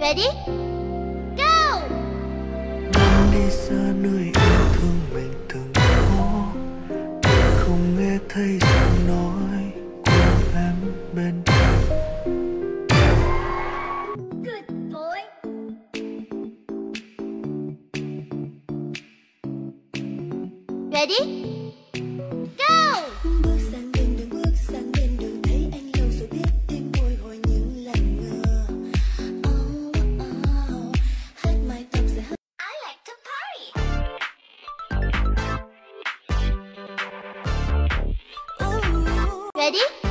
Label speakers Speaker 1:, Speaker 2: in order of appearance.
Speaker 1: Ready? Go!
Speaker 2: Đi xa nơi yêu thương mình từng có, không nghe thấy giọng nói của em bên tai.
Speaker 1: Good boy. Ready? Go!
Speaker 3: Bước sang bên đường thấy anh lâu rồi biết tim bồi hồi những lần ngờ. Hát mái tóc dài hơi.
Speaker 1: I like to party. Ready?